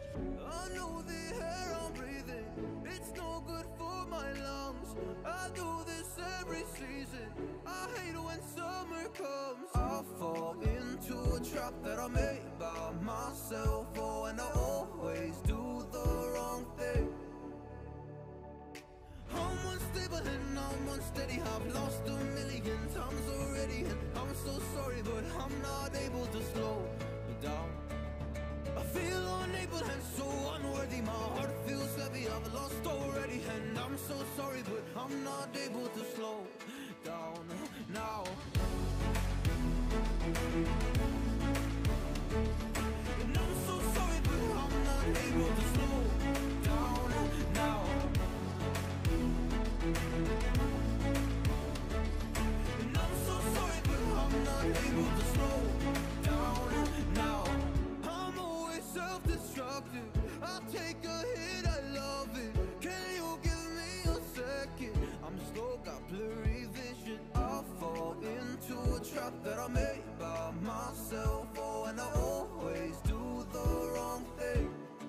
I know the air I'm breathing, it's no good for my lungs. I do this every season, I hate when summer comes. I fall into a trap that I made by myself. Oh, and I always do the wrong thing. I'm unstable and I'm unsteady, I've lost a million times already, and I'm so sorry, but I'm not able to slow down. I feel unable and so unworthy, my heart feels heavy, I've lost already, and I'm so sorry, but I'm not able to slow down now. And I'm so sorry, but I'm not able to slow down now. And I'm so sorry, but I'm not able to slow down now. I'm always self-destructive, I'll take a hit, I love it. Can you give me a second? I'm slow, got blurry vision. I fall into a trap that I made by myself. Oh, and I always do the wrong thing.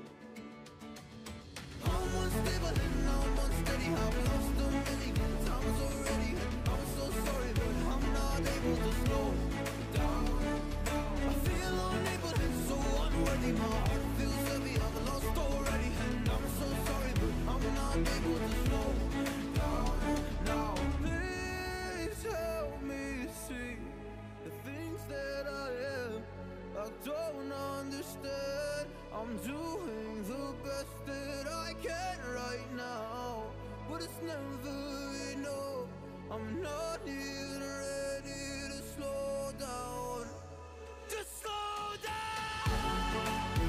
I'm unstable and I'm unsteady, I've lost a million times already, and I'm so sorry, but I'm not able to slow down. I feel unable and so unworthy, my heart feels heavy, I've lost already, and I'm so sorry, but I'm not able to slow down now. Please help me see the things that I am, I don't understand. I'm doing the best that I can right now, but it's never enough. I'm not even ready to slow down. Just slow down.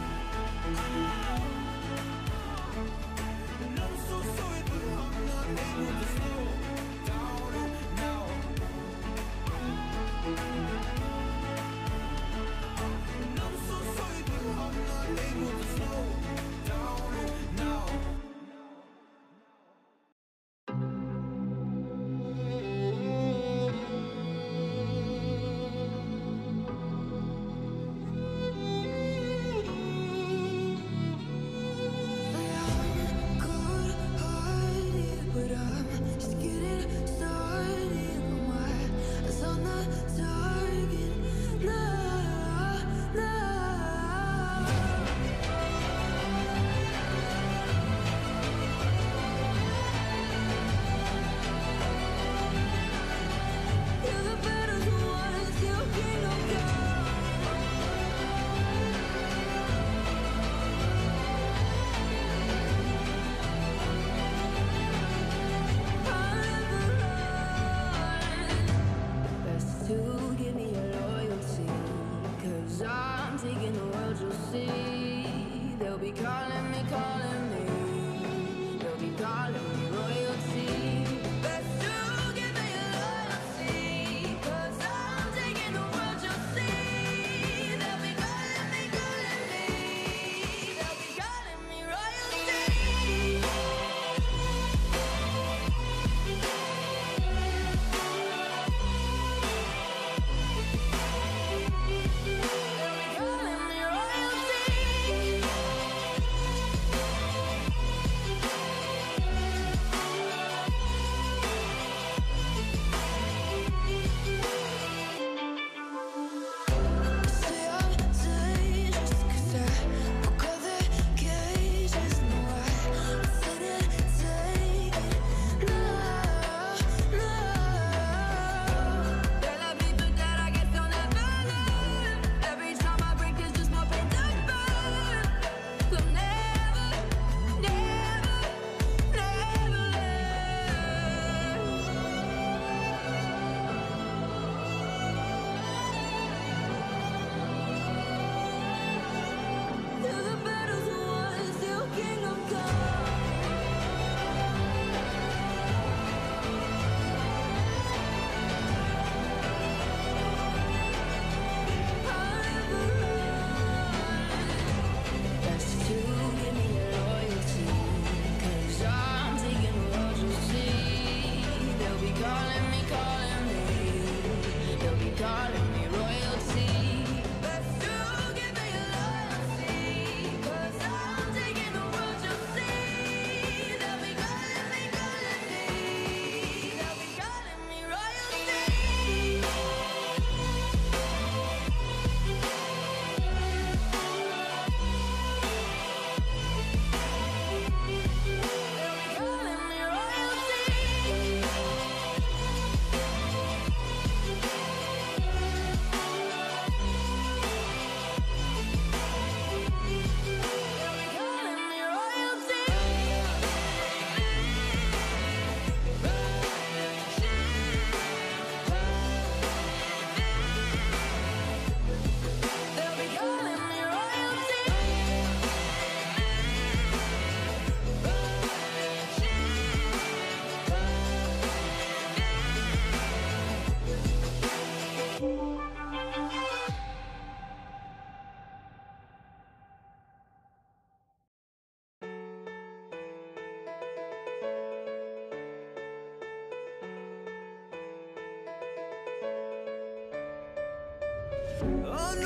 And I'm so sorry, but I'm not able to slow down now. And I'm so sorry, but I'm not able to slow down now.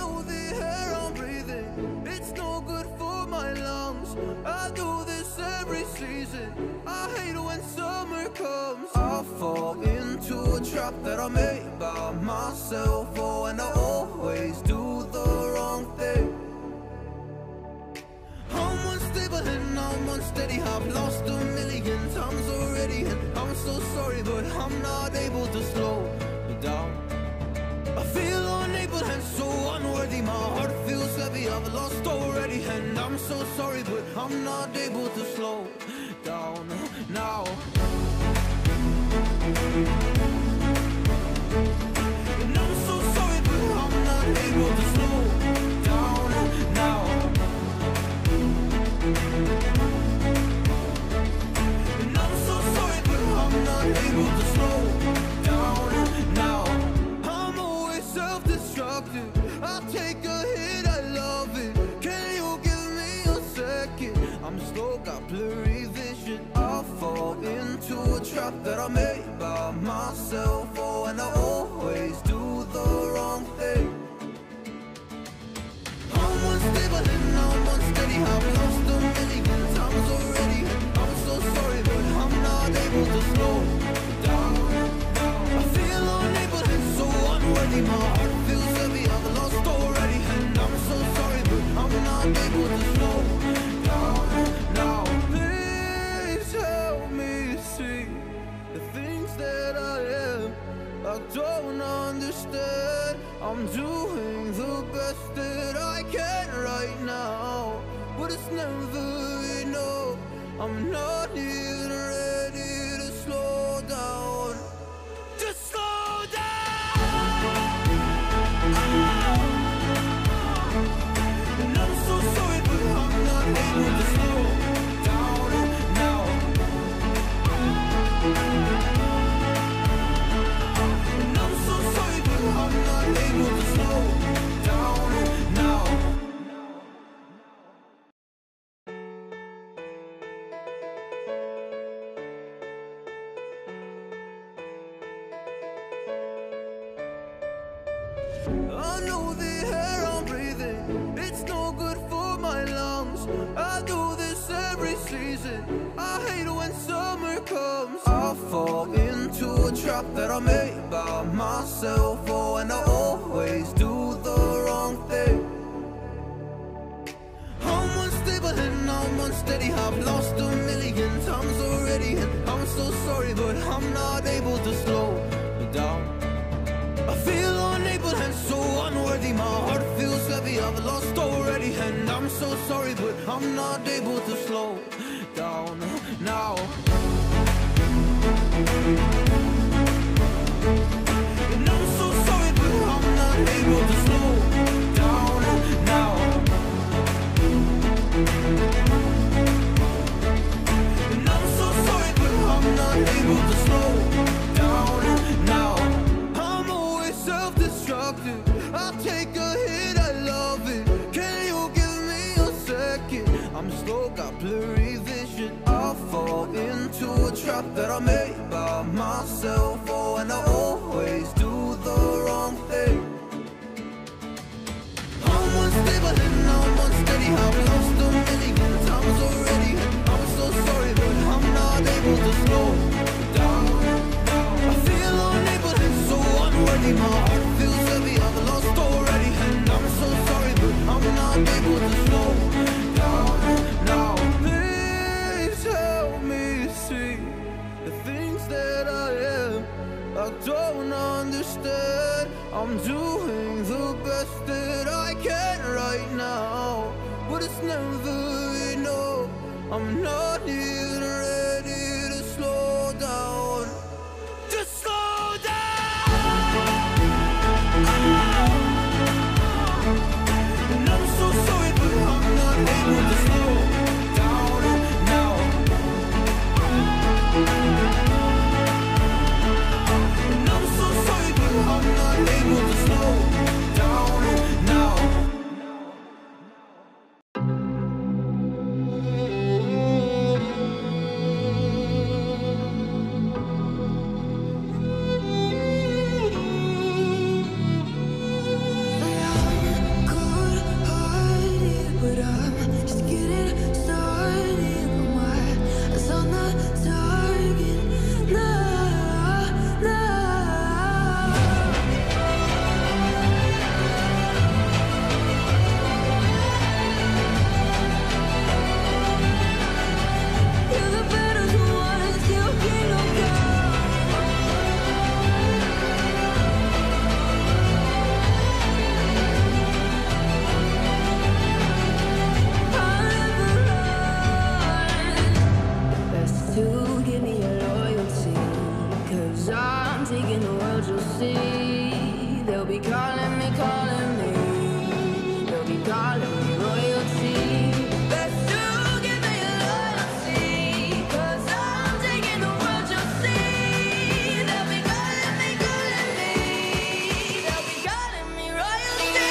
know the air I'm breathing, it's no good for my lungs. I do this every season, I hate when summer comes. I fall into a trap that I made by myself. Oh, and I always do the wrong thing. I'm unstable and I'm unsteady, I've lost a million times already, and I'm so sorry, but I'm not able to slow down. I feel unable and so unworthy, my heart feels heavy, I've lost already, and I'm so sorry, but I'm not able to slow down now. And I'm so sorry, but I'm not able to slow down now. And I'm so sorry, but I'm not able to slow down now. I'm always self-destructive, I take a hit, I love it. Can you give me a second? I'm slow, got blurry vision. I fall into a trap that I made by myself. Oh, and I always do the wrong thing. I'm unstable and I'm unsteady, I've lost a million times already, and I'm so sorry, but I'm not able to slow down. I feel unable and so unworthy, my heart feels heavy, I've lost already, and I'm so sorry, but I'm not able to slow down now. Please help me see the things that I am, I don't understand. I'm doing the best that I can right now, but it's never enough. I'm not even ready to slow down. Just slow down. And I'm so sorry, but I'm not able to slow down now. And I'm so sorry, but I'm not able to slow down now. I know the air I'm breathing, it's no good for my lungs. I do this every season, I hate when summer comes. I fall into a trap that I made by myself. Oh, and I always do the wrong thing. I'm unstable and I'm unsteady, I've lost a million times already, and I'm so sorry, but I'm not able to slow down. I feel unable and so unworthy, my heart feels heavy, I've lost already, and I'm so sorry, but I'm not able to slow down now. And I'm so sorry, but I'm not able to slow down now. And I'm so sorry, but I'm not able to slow down now. I'm always self-destructive, I take a hit, I love it. Can you give me a second? I'm slow, got blurry vision. I fall into a trap that I made by myself. Oh, and I always do the wrong thing. I'm unstable and I'm unsteady, I've lost a million times already, and I'm so sorry, but I'm not able to slow down. I feel unable and so unworthy, my heart feels heavy, I've lost already, and I'm so sorry, but I'm not able to slow down now. Please help me see the things that I am, I don't understand. I'm doing the best that I can right now, but it's never enough. I'm not even ready to slow down. Just slow down. And I'm so sorry, but I'm not able to slow down now. And I'm so sorry, but I'm not able to slow down now. 'Cause I'm taking the world, you'll see. They'll be calling me, calling me. They'll be calling me royalty. Best to give me your loyalty. 'Cause I'm taking the world, you'll see. They'll be calling me, calling me. They'll be calling me royalty.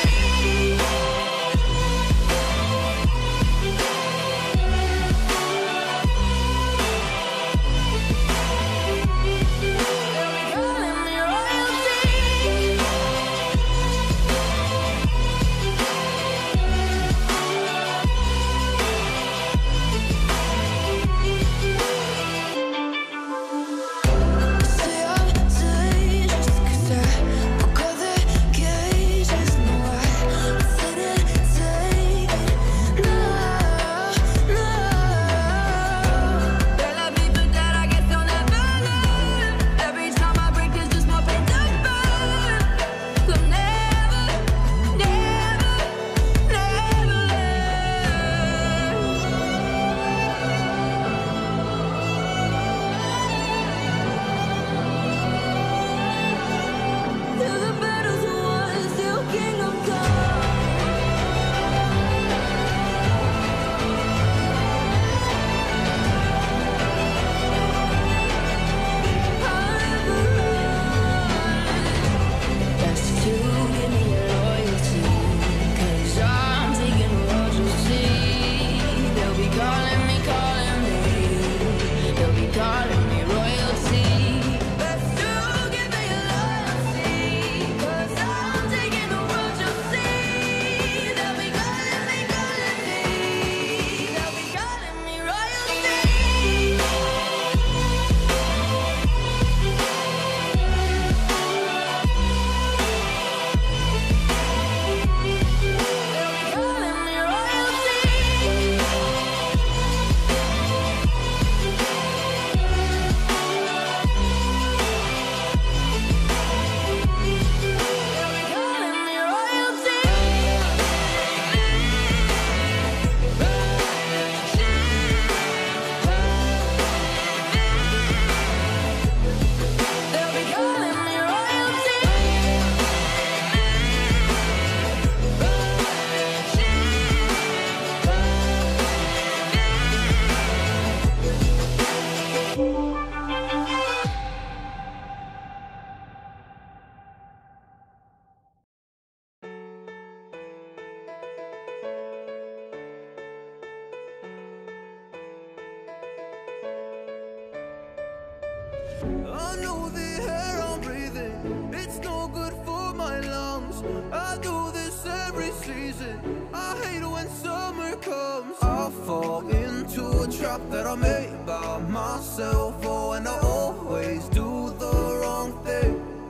I know the air I'm breathing, it's no good for my lungs. I do this every season, I hate when summer comes. I fall into a trap that I made by myself. Oh, and I always do the wrong thing.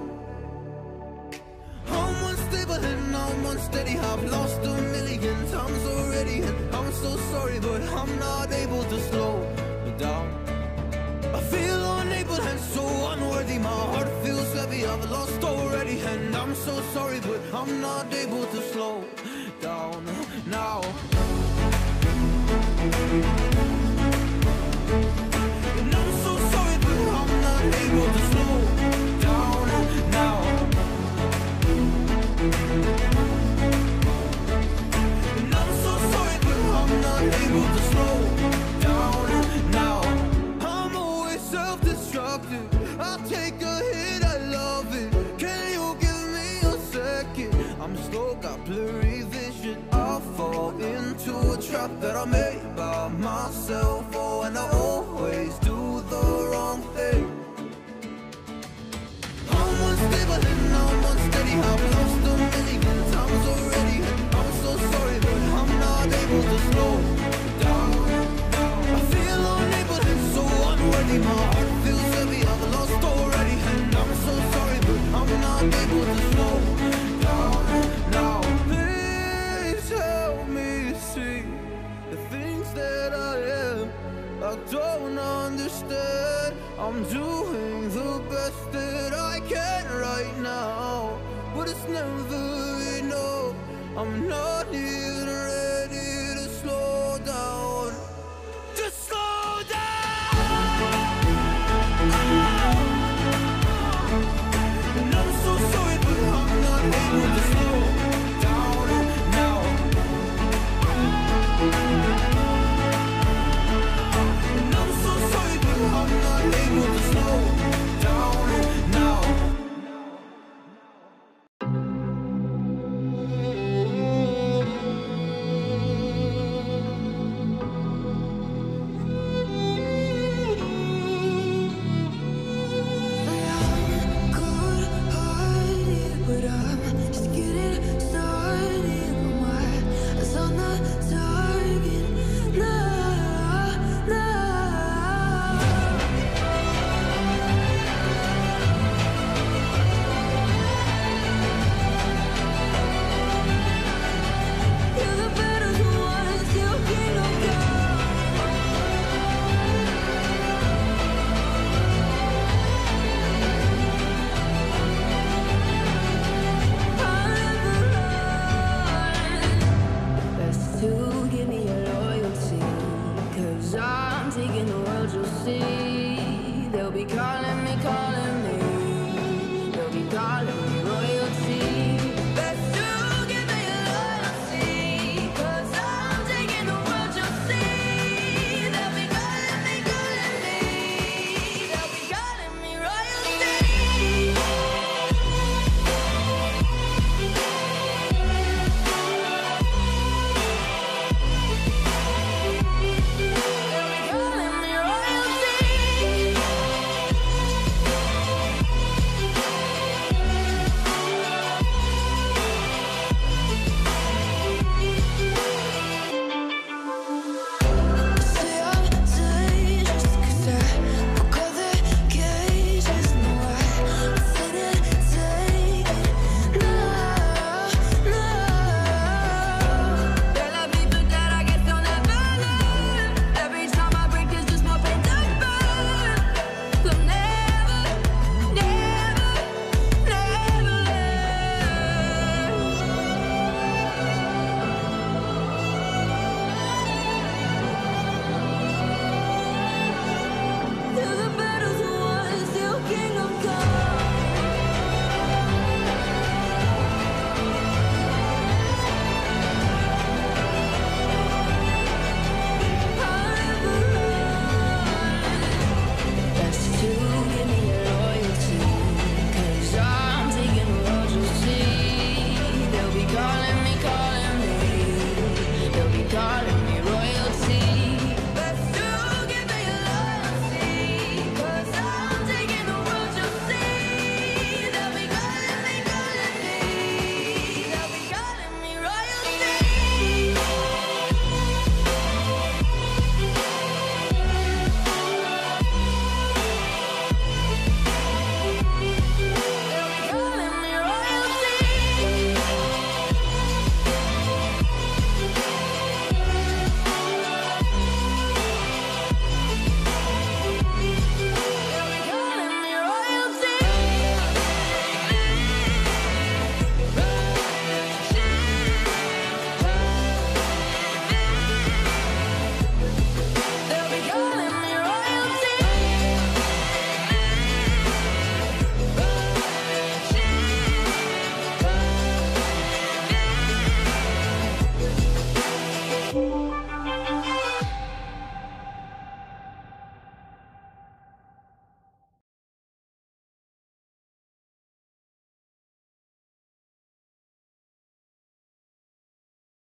I'm unstable and I'm unsteady, I've lost a million times already. And I'm so sorry, but I'm not able to slow down. I feel unable and so unworthy, my heart feels heavy, I've lost already. And I'm so sorry, but I'm not able to slow down now. And I'm so sorry, but I'm not able to slow down now. And I'm so sorry, but I'm not able to slow down now. Self-destructive, I take a hit, I love it. Can you give me a second? I'm slow, got blurry vision. I fall into a trap that I made by myself. Oh, and I always do the wrong thing. I'm unstable and I'm unsteady, I've lost a million times already. And I'm so sorry, but I'm not able to slow down. I feel unable and so unworthy, my heart feels heavy, I've lost already. And I'm so sorry, but I'm not able to slow down now. Please help me see the things that I am, I don't understand. I'm doing the best that I can right now, but it's never enough. I'm not even ready to slow down. Just slow down. calling me, calling